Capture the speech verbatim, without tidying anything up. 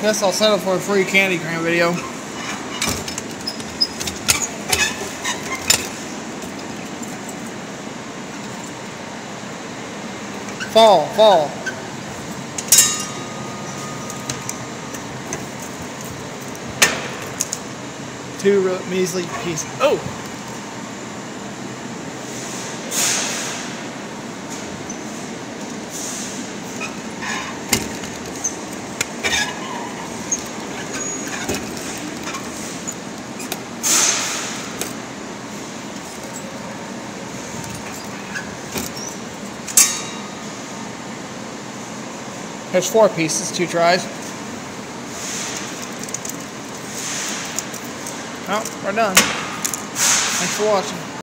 Guess I'll settle for a free candy cram video. Fall, fall. Two measly pieces. Oh! There's four pieces, two tries. Well, we're done. Thanks for watching.